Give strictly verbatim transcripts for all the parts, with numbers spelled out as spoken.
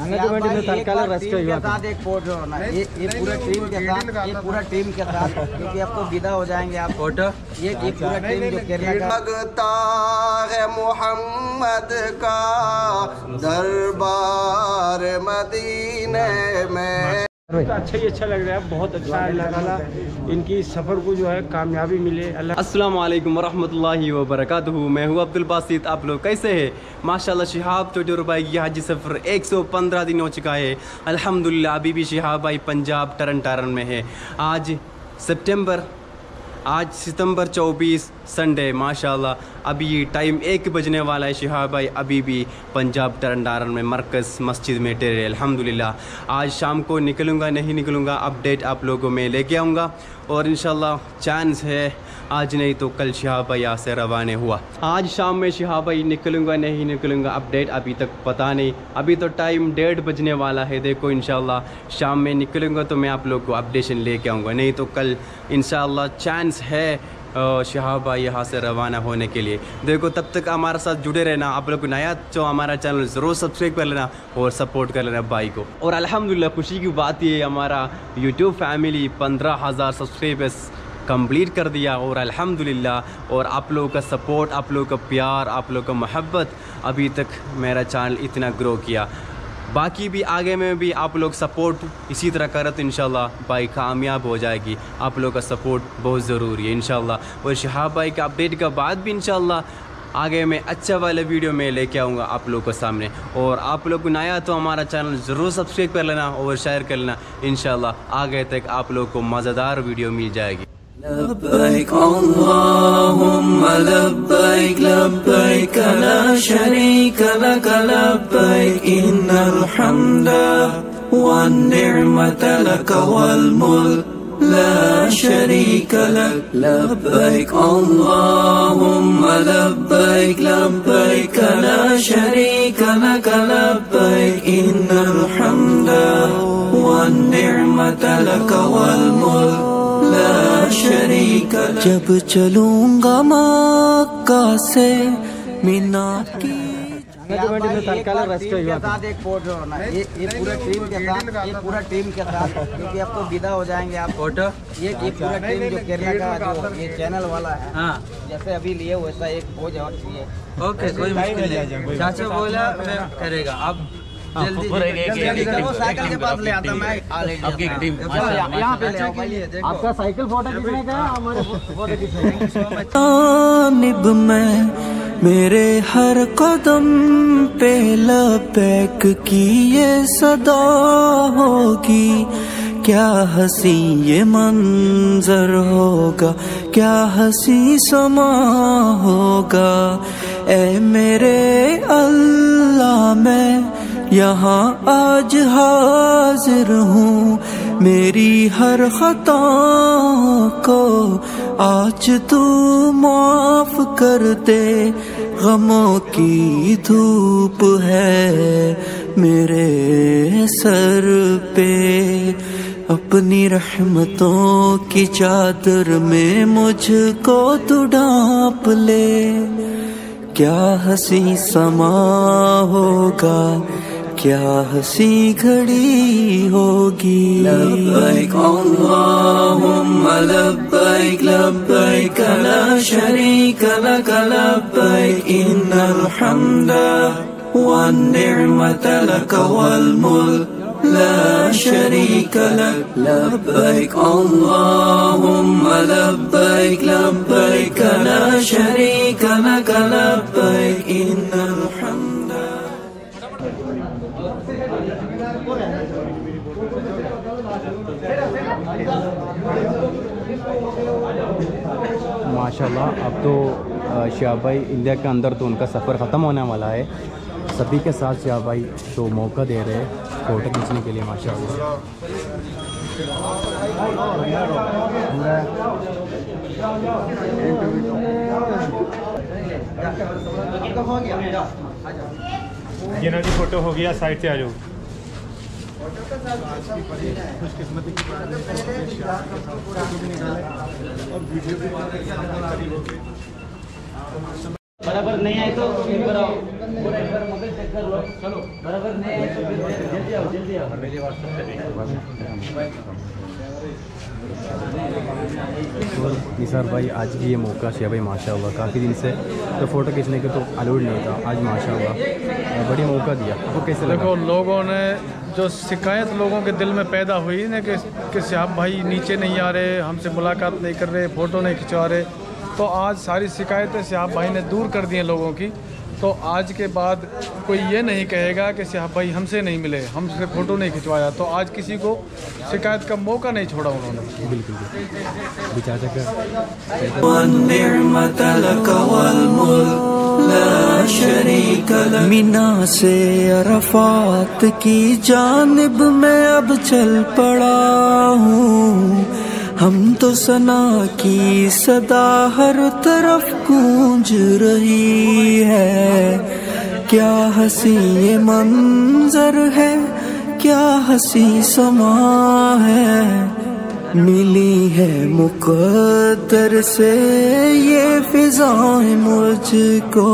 साथ एक फोटो होना, ये ये पूरा टीम के साथ, ये पूरा टीम के साथ, क्योंकि अब तो विदा हो जाएंगे आप। फोटो ये ये पूरा टीम जो केरला का लगता है मोहम्मद का दरबार मदीने में। तो अच्छा ही अच्छा लग रहा है, बहुत अच्छा है। अल्लाह ताला इनकी सफ़र को जो है कामयाबी मिले। अल्लाह। अस्सलाम वालेकुम वरहमतुल्लाहि वबरकातुहू। मैं हूँ अब्दुल बासित। आप लोग कैसे हैं? माशाल्लाह शिहाब चौटे रुपए की हाजी सफ़र एक सौ पंद्रह दिन हो चुका है अल्हम्दुलिल्लाह। अभी भी शिहाब भाई पंजाब टरन टारन में है। आज सितंबर आज सितंबर चौबीस संडे माशाल्लाह। अभी टाइम एक बजने वाला है। शिहाब भाई अभी भी पंजाब टरन टारन में मरकज़ मस्जिद में टेरे अल्हम्दुलिल्लाह। आज शाम को निकलूँगा नहीं निकलूँगा अपडेट आप लोगों में लेके आऊँगा, और इंशाल्लाह चांस है आज नहीं तो कल शिहाब भाई यहाँ से रवाना हुआ। आज शाम में शिहाब भाई निकलूँगा नहीं निकलूँगा अपडेट अभी तक पता नहीं। अभी तो टाइम डेढ़ बजने वाला है। देखो इंशाल्लाह शाम में निकलूँगा तो मैं आप लोग को अपडेशन लेके आऊँगा, नहीं तो कल इंशाल्लाह चांस है शिहाब भाई यहाँ से रवाना होने के लिए। देखो तब तक हमारे साथ जुड़े रहना। आप लोग नया तो हमारा चैनल ज़रूर सब्सक्राइब कर लेना और सपोर्ट कर लेना भाई को। और अल्हम्दुलिल्लाह खुशी की बात ये हमारा यूट्यूब फैमिली पंद्रह हज़ार सब्सक्राइबर्स कंप्लीट कर दिया, और अल्हम्दुलिल्लाह। और आप लोगों का सपोर्ट, आप लोगों का प्यार, आप लोगों का मोहब्बत अभी तक मेरा चैनल इतना ग्रो किया। बाकी भी आगे में भी आप लोग सपोर्ट इसी तरह करें तो इंशाल्लाह भाई कामयाब हो जाएगी। आप लोगों का सपोर्ट बहुत ज़रूरी है इंशाल्लाह। और शिहाब भाई का अपडेट के बाद भी इंशाल्लाह आगे में अच्छा वाला वीडियो में लेके आऊँगा आप लोगों के सामने। और आप लोग को नया तो हमारा चैनल ज़रूर सब्सक्राइब कर लेना और शेयर कर लेना। इंशाल्लाह आगे तक आप लोग को मज़ेदार वीडियो मिल जाएगी। लब्बैक अल्लाहुम्मा लब्बैक लब्बैक ला शरीक लक लब्बैक इन्नल हम्दा वन निअमत लक वल मुल्क ला शरीक लक। लब्बैक अल्लाहुम्मा लब्बैक लब्बैक ला शरीक लक लब्बैक इन्नल हम्दा वन निअमत लक वल मुल्क ला शरीक लक। जब चलूंगा मक्का से मीना की टीम के साथ एक फोटो होना, ये ये पूरा टीम के साथ, ये पूरा टीम के साथ, क्योंकि अब तो विदा हो जाएंगे आप। फोटो ये ये पूरा टीम जो केरला का जो ये चैनल वाला है, हाँ जैसे अभी लिए वैसा एक हो जाना चाहिए। ओके कोई मुश्किल नहीं, चाचा बोला करेगा। अब जल्दी साइकिल के पास ले आता मैं आपकी टीम यहाँ पे ले आओ भाई। आपका साइकिल फोटो कितने का है? हमारे फोटो कितने तानिब में मेरे हर कदम पे लबैक की ये सदा होगी। क्या हंसी ये मंजर होगा, क्या हंसी समा होगा। ए मेरे अल्लाह मैं यहाँ आज हाजिर हूँ, मेरी हर खताओं को आज तू माफ कर दे। गमों की धूप है मेरे सर पे, अपनी रहमतों की चादर में मुझको तू ढांप ले। क्या हंसी समा होगा, क्या हंसी घड़ी होगी। लब्बैक अल्लाहुम्मा लब्बैक लब्बैक ला शरीक लक लब्बैक इन्नल हम्दा वन निअमत लक वल मुल्क ला शरीक लक। लब्बैक अल्लाहुम्मा लब्बैक लब्बैक ला शरीक लक लब्बैक इन्नल हम्दा। माशाल्लाह अब तो शिहाब भाई इंडिया के अंदर तो उनका सफ़र ख़त्म होने वाला है। सभी के साथ शिहाब भाई तो मौका दे रहे हैं फ़ोटो खींचने के लिए माशाल्लाह। ये ना जी फोटो हो गया, साइड से आ जाओ। खुशकिस्मती की बात है और वीडियो भी बराबर नहीं आए तो फिर कराओ, पूरा एक बार मोबाइल चेक कर लो। चलो बराबर नहीं आए तो फिर जल्दी आओ, जल्दी आओ। मेरे निसार भाई आज की ये मौका है भाई माशाल्लाह, काफ़ी दिन से तो फ़ोटो खींचने के तो अलाउड नहीं था, आज माशाल्लाह बढ़िया मौका दिया। आपको कैसे लगा? देखो लोगों ने जो शिकायत लोगों के दिल में पैदा हुई ना कि कि साहब भाई नीचे नहीं आ रहे, हमसे मुलाकात नहीं कर रहे, फ़ोटो नहीं खिंचवा रहे, तो आज सारी शिकायतें साहब भाई ने दूर कर दी हैं लोगों की। तो आज के बाद कोई ये नहीं कहेगा कि साहब भाई हमसे नहीं मिले, हमसे फ़ोटो नहीं खिंचवाया। तो आज किसी को शिकायत का मौका नहीं छोड़ा उन्होंने। बिल्कुल बिचारा का मीना से अरफात की जानिब मैं अब चल पड़ा हूँ। हम तो सना की सदा हर तरफ गूंज रही है। क्या हंसी ये मंजर है, क्या हंसी समा है, मिली है मुक़द्दर से ये फिज़ाएं मुझको।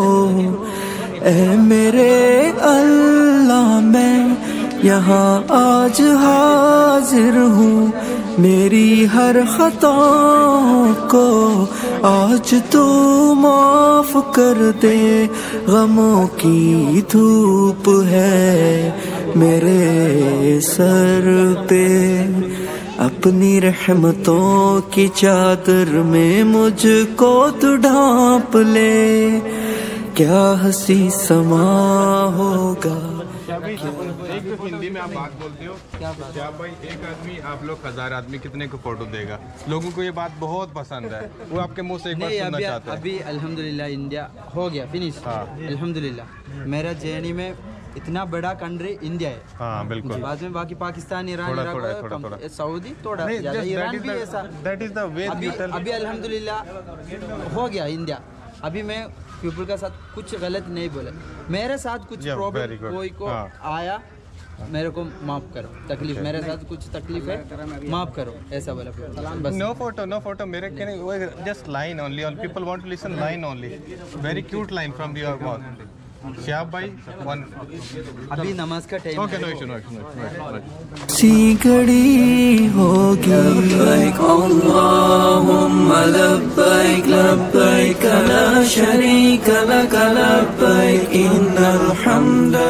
ऐ मेरे अल्लाह मैं यहाँ आज हाजिर हूँ, मेरी हर खताओं को आज तू माफ कर दे। गमों की धूप है मेरे सर पे, अपनी रहमतों की चादर में मुझको तू ढांप ले। क्या हंसी समा होगा। एक तो हिंदी में आप बात बोलते हो क्या भाई, एक आदमी आप लोग हजार आदमी कितने को फोटो देगा? लोगों को ये बात बहुत पसंद है, वो आपके मुंह से एक बार सुनना चाहते हैं। अभी अल्हम्दुलिल्लाह इंडिया हो गया फिनिश। हाँ। अल्हम्दुलिल्लाह मेरा जर्नी में इतना बड़ा कंट्री इंडिया है। हाँ बिल्कुल। बाद में बाकी पाकिस्तान, ईरान, थोड़ा, थोड़ा, थोड़ा, थोड़ा। सऊदी थोड़ा ज़्यादा, ईरान भी ऐसा। दैट इज द वे अभी, अभी अल्हम्दुलिल्लाह हो गया इंडिया। अभी मैं पीपल का साथ कुछ गलत नहीं बोला, मेरे साथ कुछ प्रॉब्लम कोई को हाँ। आया मेरे को माफ करो, तकलीफ मेरे साथ कुछ तकलीफ है माफ करो, ऐसा बोला बस। नो फोटो नो फोटो मेरे के just line only, all people want to listen line only, very cute line from your mouth. शाब भाई वन अभी नमाज का time okay, no issue no issue. सी घड़ी होगी लब्बैक अल्लाहुम्मा लब्बैक लब्बैक ला शरीक लक लब्बैक इन्नल हम्दा।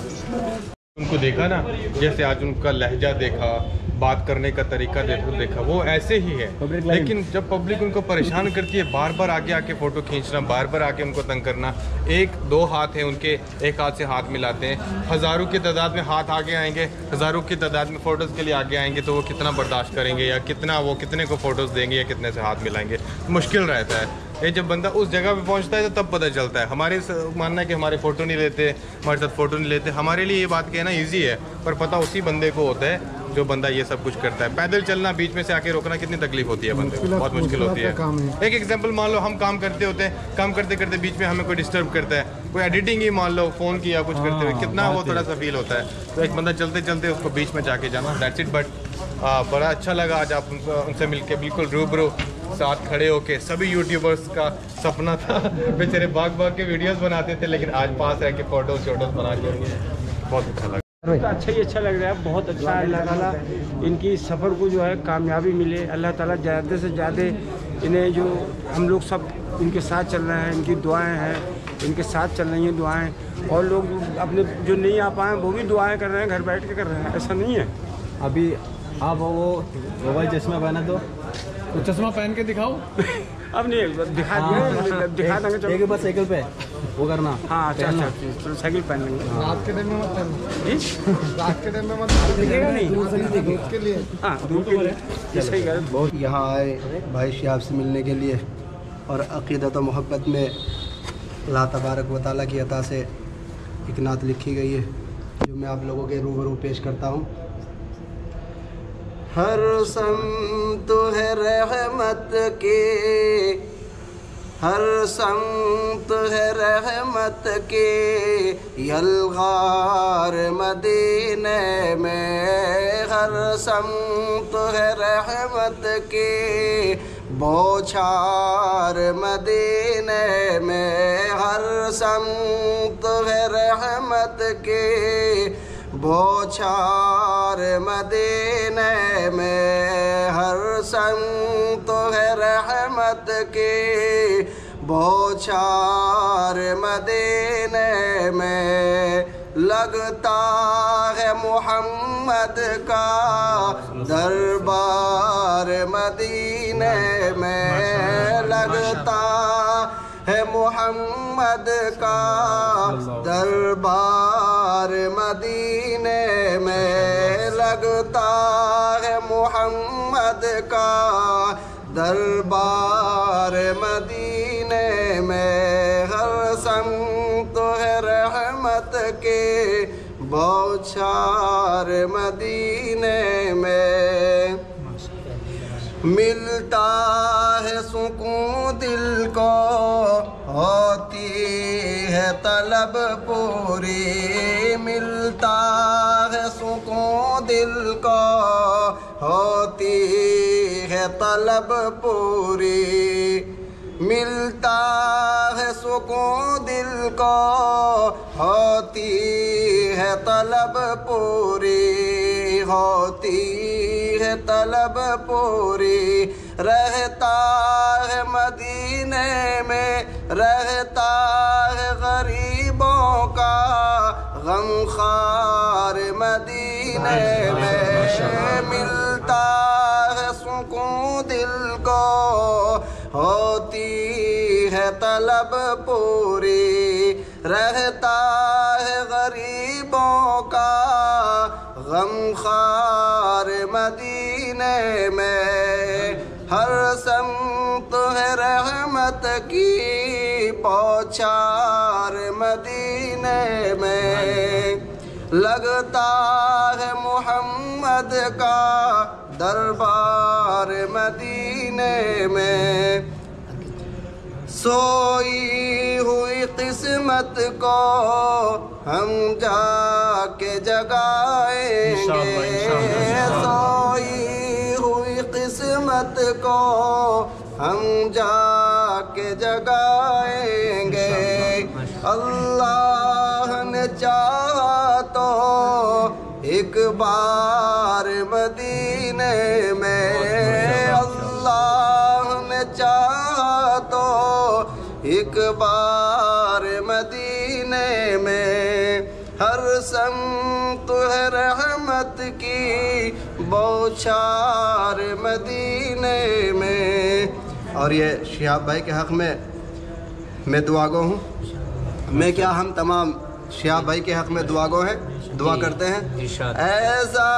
उनको देखा ना, जैसे आज उनका लहजा देखा, बात करने का तरीका देखा, वो ऐसे ही है। लेकिन जब पब्लिक उनको परेशान करती है, बार बार आगे आके फ़ोटो खींचना, बार बार आके उनको तंग करना, एक दो हाथ हैं उनके, एक हाथ से हाथ मिलाते हैं, हज़ारों की तादाद में हाथ आगे आएंगे, हज़ारों की तादाद में फ़ोटोज़ के लिए आगे आएंगे, तो वो कितना बर्दाश्त करेंगे, या कितना वो कितने को फ़ोटोज़ देंगे, या कितने से हाथ मिलाएंगे, मुश्किल रहता है। ये जब बंदा उस जगह पे पहुंचता है तो तब पता चलता है। हमारे मानना है कि हमारे फ़ोटो नहीं लेते, हमारे साथ फ़ोटो नहीं लेते, हमारे लिए ये बात कहना ईजी है, पर पता उसी बंदे को होता है जो बंदा ये सब कुछ करता है। पैदल चलना, बीच में से आके रोकना कितनी तकलीफ होती है बंदे को, बहुत मुश्किल होती है। एक एग्जांपल मान लो, हम काम करते होते हैं, काम करते करते बीच में हमें कोई डिस्टर्ब करता है, कोई एडिटिंग ही मान लो फ़ोन की या कुछ करते हुए, कितना वो थोड़ा सा फील होता है। तो एक बंदा चलते चलते उसको बीच में जाके जाना, दैट्स इट। बट बड़ा अच्छा लगा आज आप उनसे मिलके, बिल्कुल रूबरू साथ खड़े होके। सभी यूट्यूबर्स का सपना था, बेचारे भाग भाग के वीडियोस बनाते थे, लेकिन आज पास रह के फोटोज शोटोज बना के बहुत अच्छा लगा। तो अच्छा ही अच्छा लग रहा है, बहुत अच्छा है। अल्लाह ताला इनकी सफ़र को जो है कामयाबी मिले, अल्लाह ताला ज़्यादा से ज़्यादा इन्हें, जो हम लोग सब इनके साथ चल रहे हैं, इनकी दुआएं हैं, इनके साथ चल रही हैं दुआएं, और लोग अपने जो नहीं आ पाए वो भी दुआएं कर रहे हैं, घर बैठ के कर रहे हैं, ऐसा नहीं है। अभी आप वो मोबाइल चश्मा पहना तो तो चश्मा पहन के दिखाओ। अब नहीं दिखा दिया, दिखा देंगे। चलो एक बार साइकिल पे वो करना। हाँ अच्छा अच्छा, चलो साइकिल पहन लेंगे। रात के टाइम में मत पहनना, रात के टाइम में मत दिखेगा नहीं, दूर के लिए। हाँ दूर के लिए सही कह रहे। बहुत यहाँ आए भाई शहाब से मिलने के लिए, और अक़ीदत व मोहब्बत में अल्लाह तबारक व तआला की अता से एक नात लिखी गई है, जो मैं आप लोगों के रूबरू पेश करता हूँ। हर समत है रहमत के, हर समत है रहमत के, यलगार मदीने में, हर समत है रहमत के, बौछार मदीने में हर समत है रहमत के बौछार मदीने में हर समत है रहमत के बौछार मदीने में लगता है मोहम्मद का दरबार मदीने में लगता है मोहम्मद का दरबार मदीने में लगता है मोहम्मद का दरबार मदीने में हर समत है रहमत के बौछार मदीने में मिलता है सुकून दिल को होती है तलब पूरी मिलता है सुकून दिल को होती है तलब पूरी मिलता है सुकून दिल को होती है तलब पूरी होती है तलब पूरी रहता है मदीने में रहता है गरीबों का गमखार मदीने में मिलता है सुकून दिल को होती है तलब पूरी रहता है गरीबों का गमखार मदीने में हर समत है रहमत की बौछार मदीने में लगता है मोहम्मद का दरबार मदीने में सोई हुई किस्मत को हम जाके जगाएंगे सोई हुई किस्मत को हम जाके जगाएंगे अल्लाह ने चाहा तो एक बार मदीने में अल्लाह ने चाहा तो एक बार मदीने में हर समत है रहमत की बौछार मदीने में। और ये शिहाब भाई के हक़ में मैं दुआगो हूँ। मैं क्या हम तमाम शिहाब भाई के हक़ में दुआगो हैं, दुआ करते हैं। ऐसा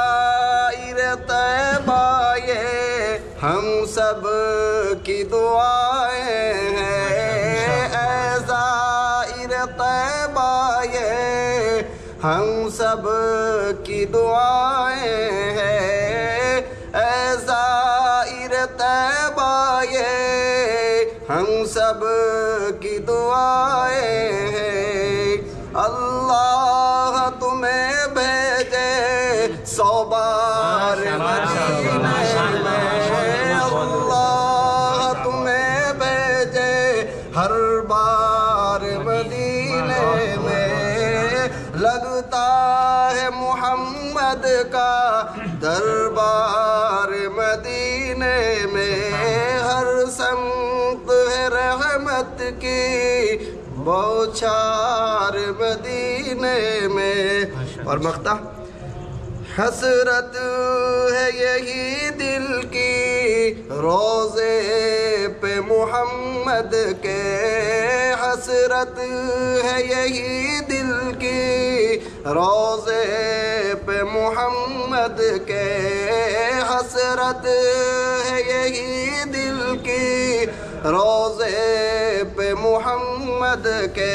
तैबा ये हम सब की दुआएं हैं ऐसा तैबा ये हम सब की दुआएं हैं ऐसा तैबा ये हम सब की दुआएं हैं अल्लाह तुम्हें भेजे सौ बार मदीने में अल्लाह तुम्हें भेजे हर बार मदीने में लगता है मोहम्मद का दरबार मदीने में हर समत है रहमत की बौछार मदीने में। और मख्ता हसरत है यही दिल की रोज़े पे मोहम्मद के हसरत है यही दिल की रोज़े पे मोहम्मद के हसरत है यही दिल की रोज़े पे मोहम्मद के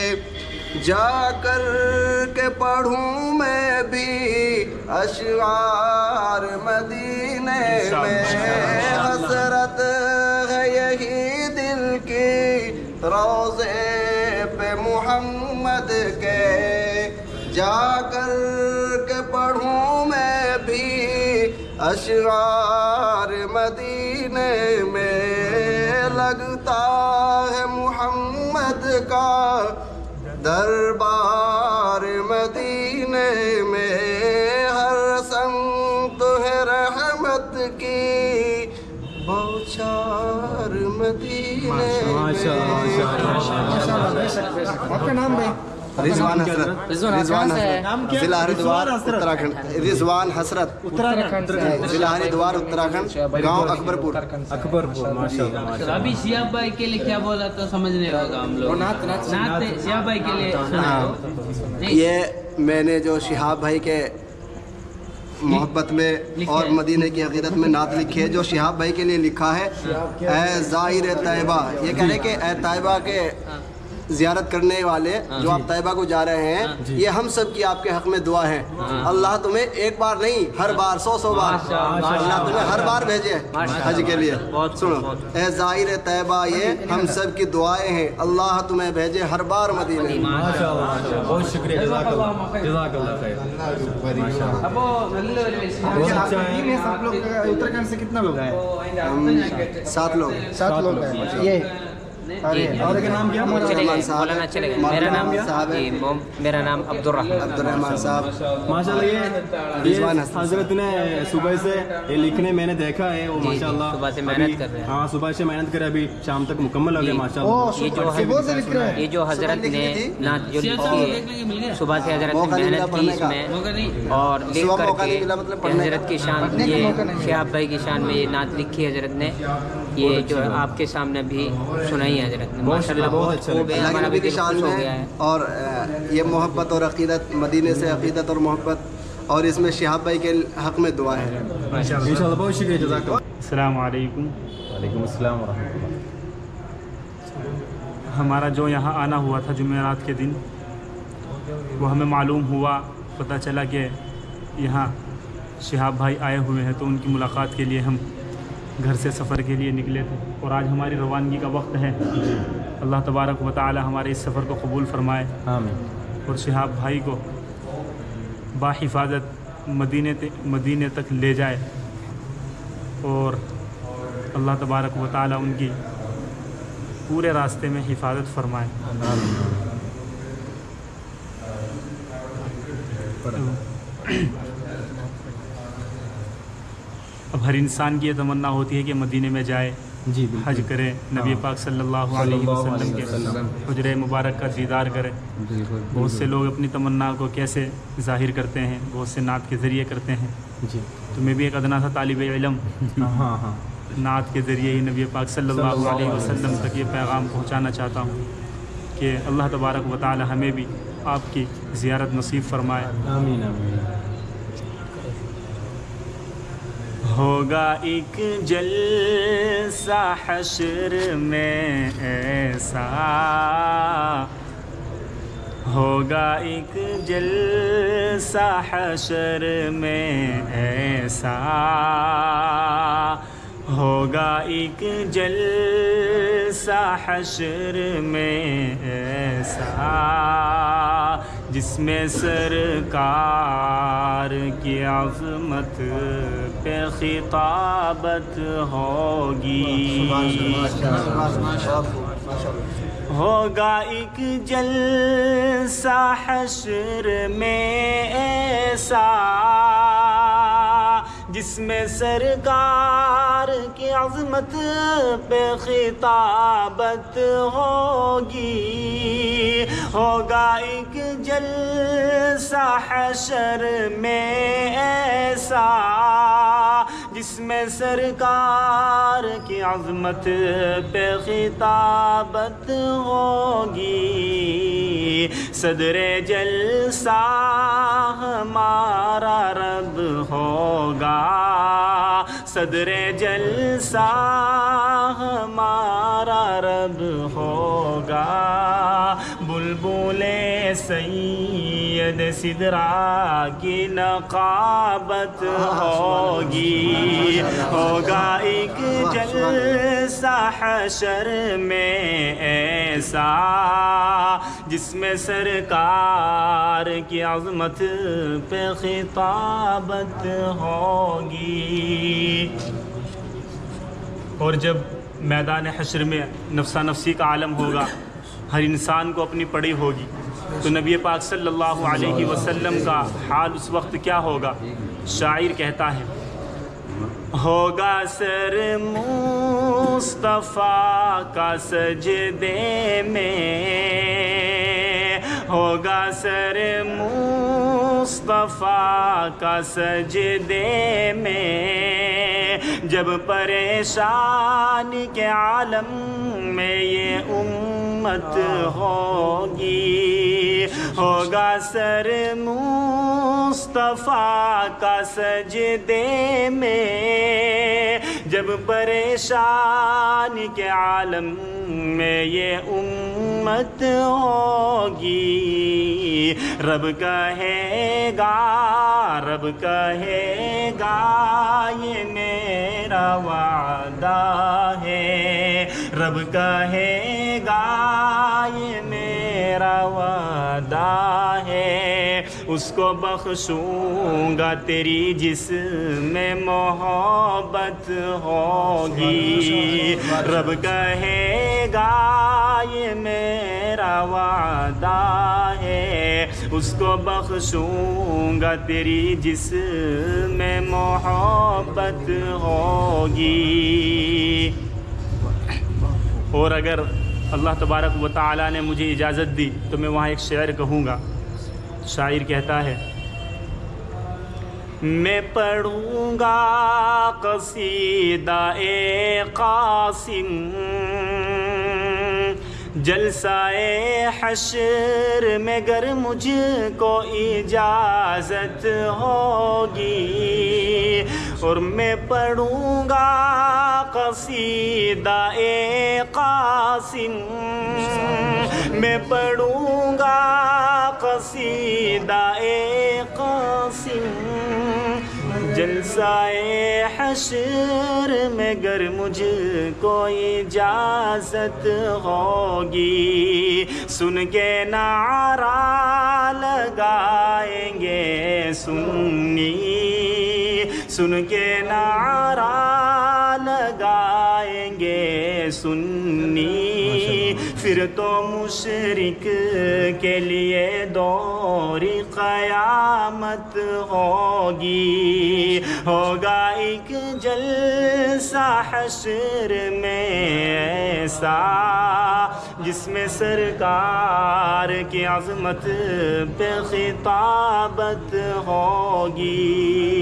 जाकर के पढ़ूं मैं भी अशआर मदीने में हसरत है यही दिल की रोज़े पे मोहम्मद के जाकर के पढ़ूं मैं भी अशआर मदीने में। दरबार मदीने में हर संत है रहमत की बौछार मदीने आपका नाम भाई? रिजवान हसरत। रिजवान हसरत जिला हरिद्वार उत्तराखंड। रिजवान हसरत उत्तराखंड जिला हरिद्वार उत्तराखंड, गांव अकबरपुर। अकबरपुर माशाल्लाह। अभी शिहाब भाई के लिए क्या बोला तो समझने होगा हम लोग। नात नात नात शिहाब भाई के लिए ये मैंने जो शिहाब भाई के मोहब्बत में और मदीने की अकीदत में नात लिखी है, जो शिहाब भाई के लिए लिखा है, ए ज़ाहिर तैयबा, ये कह रहे कि ए तैयबा के ज़ियारत करने वाले जो आप तैयबा को जा रहे हैं, ये हम सब की आपके हक में दुआ है। अल्लाह तुम्हें एक बार नहीं हर बार सौ सौ बार अल्लाह तुम्हें हर बार भेजे हज के लिए। सुनो, ए ज़ाहिर तैयबा, ये हम सब की दुआएं हैं, अल्लाह तुम्हें भेजे हर बार मदीने। बहुत शुक्रिया, जज़ाकल्लाह जज़ाकल्लाह खैर। सब लोग उत्तराखंड से कितना लोग आए? हम सात लोग सात लोग आए। ये और क्या नाम क्या? मौलाना चलेगा। मेरा नाम मेरा नाम अब्दुल रहमान अब्दुल साहब। माशाल्लाह ये रिजवान हजरत ने सुबह से ये लिखने मैंने देखा है, वो माशाल्लाह सुबह से मेहनत कर रहे हैं। हाँ सुबह से मेहनत कर अभी शाम तक मुकम्मल हो गया माशाल्लाह। ये जो ये जो हजरत ने नात जो लिखी है, सुबह से हजरत ने मेहनत की इसमें और लिख करके हजरत की शान, ये शिहाब भाई की शान में ये नात लिखी है हजरत ने। ये जो है आपके सामने भी सुनाई है हजरत ने माशाल्लाह। बहुत अच्छा अल्लाह नबी की शान में, और ये मोहब्बत और अकीदत, मदीने से अकीदत और मोहब्बत, और इसमें शिहाब भाई के हक में दुआ है इंशाल्लाह। बहुत शुक्रिया, जज़ाकल्लाह। अस्सलाम वालेकुम। वालेकुम अस्सलाम व रहमतुल्लाह। हमारा जो यहाँ आना हुआ था जुमेरात के दिन, वो हमें मालूम हुआ, पता चला कि यहाँ शिहाब भाई आए हुए हैं, तो उनकी मुलाकात के लिए हम घर से सफ़र के लिए निकले थे और आज हमारी रवानगी का वक्त है। अल्लाह तबारक व तआला हमारे इस सफ़र को कबूल फरमाए आमीन। और शिहाब भाई को बाहिफाजत मदीने मदीने तक ले जाए और अल्लाह तबारक व तआला उनकी पूरे रास्ते में हिफाजत फरमाए। अब हर इंसान की ये तमन्ना होती है कि मदीने में जाए, जी हज करे, नबी पाक सल्लल्लाहु अलैहि वसल्लम के हुजरे मुबारक का दीदार करे। बहुत से लोग अपनी तमन्ना को कैसे ज़ाहिर करते हैं, बहुत से नात के ज़रिए करते हैं। जी तो मैं भी एक अदना सा तालिब इल्म हाँ हाँ नात के ज़रिए ही नबी पाक सल्लल्लाहु अलैहि वसल्लम तक ये पैगाम पहुँचाना चाहता हूँ कि अल्लाह तबारक व तआला हमें भी आपकी ज़ियारत नसीब फरमाए। आमीन आमीन। होगा एक जलसा हश्र में ऐसा, होगा एक जलसा हश्र में ऐसा, होगा एक जलसा हश्र में ऐसा, जिसमें सरकार की अज़मत पे खिताबत होगी। होगा एक जलसा हश्र में ऐसा, जिसमें सरकार की अज़मत पे खिताबत होगी। होगा एक जलसा हश्र में ऐसा, जिसमें सरकार की अज़मत पे खिताबत होगी। सदरे जलसा हमारा रब होगा, सदरे जलसा हमारा रब होगा। बुलबुले सैयद सिदरा की नकाबत होगी। होगा एक जलसा हशर में ऐसा, जिसमें सरकार की अज़मत पे खिताबत होगी। और जब मैदान हश्र में नफ्सा नफ्सी का आलम होगा, हर इंसान को अपनी पड़ी होगी। तो नबी पाक सल्लल्लाहु अलैहि वसल्लम का हाल उस वक्त क्या होगा? शायर कहता है, होगा सर मुस्तफ़ा का सजदे में, होगा सर मुस्तफ़ा का सजदे में, जब परेशान के आलम में ये उम्मत होगी। होगा सर मुस्तफ़ा का सजदे में, जब परेशान के आलम में ये उम्मत होगी। रब कहेगा, रब कहेगा ये मेरा वादा है, रब कहेगा ये मेरा वादा है, उसको बख्शूंगा तेरी जिसमें मोहब्बत होगी। रब कहेगा ये मेरा वादा है, उसको बख्शूंगा तेरी जिसमें मोहब्बत होगी। और अगर अल्लाह तबारक व तआला ने मुझे इजाज़त दी तो मैं वहाँ एक शेर कहूँगा। शायर कहता है, मैं पढ़ूँगा क़सीदा ए क़ासिम, जलसाए हश्र में गर मुझको इजाज़त होगी। और मैं पढ़ूँगा क़सीदा ए क़ासिम, मैं पढ़ूँगा क़सीदा ए क़ासिम, जलसाए हश्र में गर मुझको इजाज़त होगी। सुन के नारा लगाएंगे सुन्नी, सुन के नारा लगाएंगे सुन्नी, फिर तो मुशरिक के लिए दौरी क़यामत होगी। होगा एक जलसा हश्र में ऐसा, जिसमें सरकार की अज़मत पे खिताबत होगी।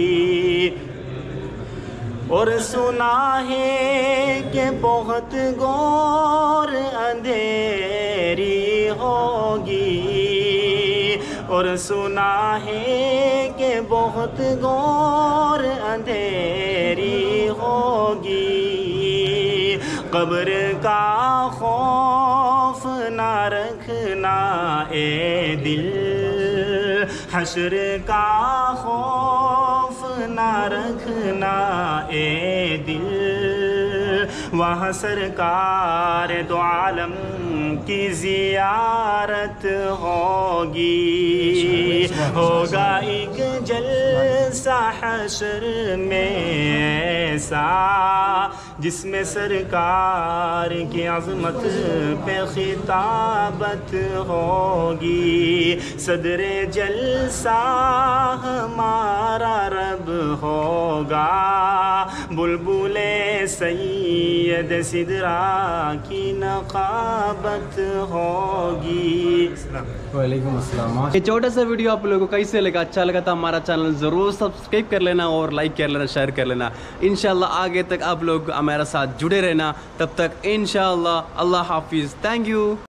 और सुना है कि बहुत घोर अंधेरी होगी, और सुना है कि बहुत घोर अंधेरी होगी। कब्र का खौफ ना रखना ए दिल, हश्र का खौफ ना रखना ए दिल, वहाँ सरकार दो आलम की ज़ियारत होगी। होगा एक जलसा हश्र में ऐसा, जिसमें सरकार की अज़मत पे खिताबत होगी। सदरे जलसा हमारा रब होगा, बुलबुले सैयद सिदरा की नक़ाबत होगी। वालेकुम अस्सलाम। ये छोटा सा वीडियो आप लोगों को कैसे लगा? अच्छा लगा तो हमारा चैनल ज़रूर सब्सक्राइब कर लेना और लाइक कर लेना, शेयर कर लेना। इंशाल्लाह आगे तक आप लोग हमारे साथ जुड़े रहना। तब तक इंशाल्लाह अल्लाह हाफिज़। Thank you.